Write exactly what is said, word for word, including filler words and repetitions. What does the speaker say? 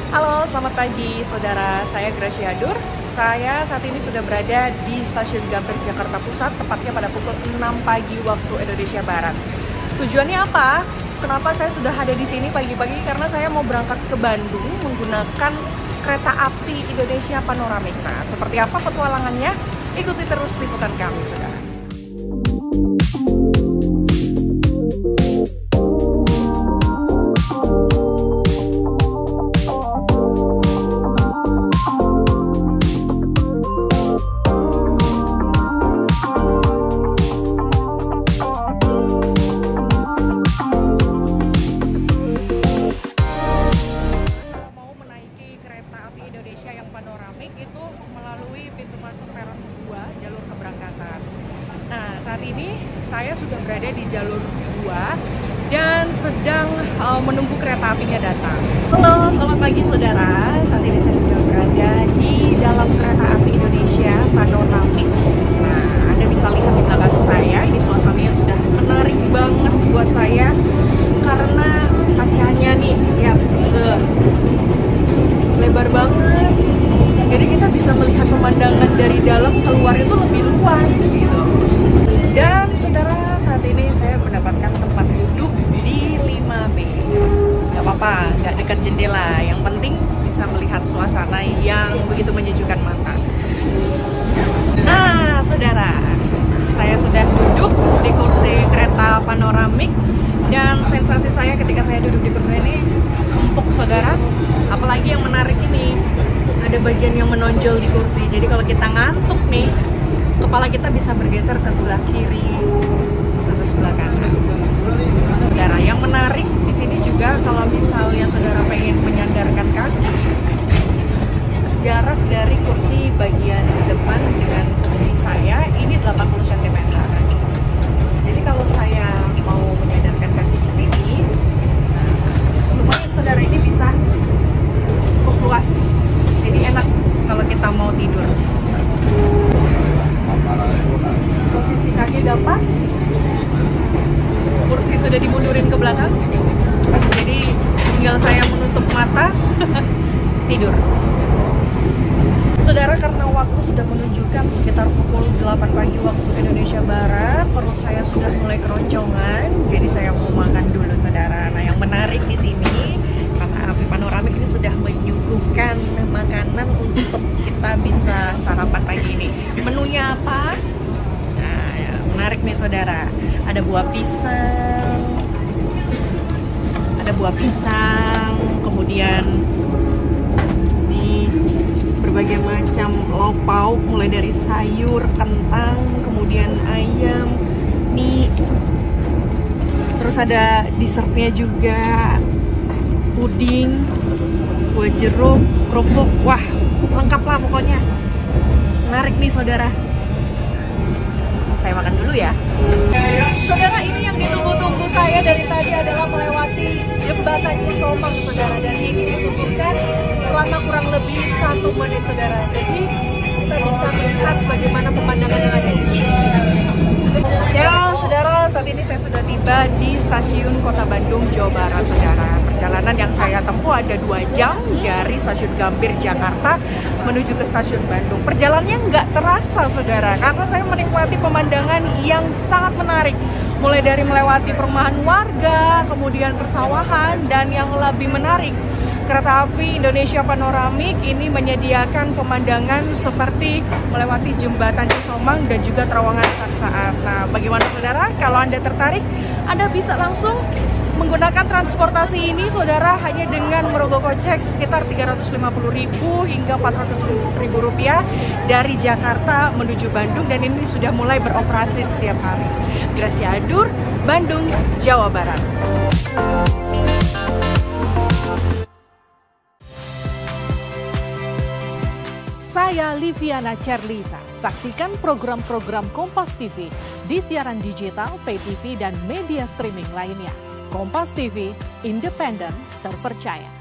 Halo, selamat pagi saudara. Saya Gracia Dur. Saya saat ini sudah berada di Stasiun Gambir, Jakarta Pusat, tepatnya pada pukul enam pagi waktu Indonesia Barat. Tujuannya apa? Kenapa saya sudah ada di sini pagi-pagi? Karena saya mau berangkat ke Bandung menggunakan kereta api Indonesia Panoramik. Nah, seperti apa petualangannya? Ikuti terus liputan kami, saudara. Indonesia yang panoramik itu melalui pintu masuk peron dua jalur keberangkatan. Nah, saat ini saya sudah berada di jalur dua dan sedang uh, menunggu kereta apinya datang. Halo, selamat pagi saudara. Saat ini saya sudah berada di dalam kereta api Indonesia Panoramik. Nah, Anda bisa lihat di belakang saya, ini suasananya sudah menarik banget buat saya karena kacanya nih ya uh, lebar banget, jadi kita bisa melihat pemandangan dari dalam keluar itu lebih luas gitu. Dan saudara, saat ini saya mendapatkan tempat duduk di lima B. Gak apa-apa, gak dekat jendela, yang penting bisa melihat suasana yang begitu menyejukkan mata. Nah saudara, saya sudah duduk di kursi kereta panoramik. Dan sensasi saya ketika saya duduk di kursi ini empuk saudara. Apalagi yang menarik ini, ada bagian yang menonjol di kursi. Jadi kalau kita ngantuk nih, kepala kita bisa bergeser ke sebelah kiri atau sebelah kanan. Saudara, yang menarik di sini juga kalau misalnya saudara pengen menyandarkan kaki, jarak dari kursi bagian depan dengan kursi saya ini delapan puluh sentimeter. Jadi kalau saya mau menyandarkan kaki di sini, nah, lumayan saudara, ini bisa cukup luas. Jadi enak kalau kita mau tidur. Posisi kaki udah pas, kursi sudah dimundurin ke belakang. Jadi tinggal saya menutup mata, tidur. Saudara, karena waktu sudah menunjukkan sekitar pukul delapan pagi waktu Indonesia Barat, perut saya sudah mulai keroncongan, jadi saya mau makan dulu saudara. Nah, yang menarik di sini, kereta api panoramik ini sudah menyuguhkan makanan untuk kita bisa sarapan pagi ini. Menunya apa? Nah, ya, menarik nih saudara. Ada buah pisang, ada buah pisang, kemudian berbagai macam lauk pauk, mulai dari sayur, kentang, kemudian ayam, mie, terus ada dessertnya juga, puding, buah jeruk, kerupuk, wah lengkap lah pokoknya. Menarik nih saudara. Saya makan dulu ya. Saudara, ini yang ditunggu-tunggu saya dari tadi adalah melewati jembatan Cisomang saudara, dan ini disuguhkan selama kurang lebih satu menit saudara. Jadi kita bisa melihat bagaimana pemandangan yang ada di sini. Ya saudara, saat ini saya sudah tiba di stasiun Kota Bandung, Jawa Barat saudara. Perjalanan yang saya tempuh ada dua jam dari stasiun Gambir, Jakarta menuju ke stasiun Bandung. Perjalanannya nggak terasa saudara, karena saya menikmati pemandangan yang sangat menarik. Mulai dari melewati perumahan warga, kemudian persawahan, dan yang lebih menarik, kereta api Indonesia Panoramik ini menyediakan pemandangan seperti melewati jembatan Cisomang dan juga terowongan Saat-Saat. Nah, bagaimana saudara? Kalau Anda tertarik, Anda bisa langsung menggunakan transportasi ini saudara, hanya dengan merogoh kocek sekitar tiga ratus lima puluh ribu hingga empat ratus ribu rupiah dari Jakarta menuju Bandung, dan ini sudah mulai beroperasi setiap hari. Gracia Dur, Bandung, Jawa Barat. Saya Liviana Cerlisa. Saksikan program-program Kompas T V di siaran digital, pay T V, dan media streaming lainnya. Kompas T V, independen, terpercaya.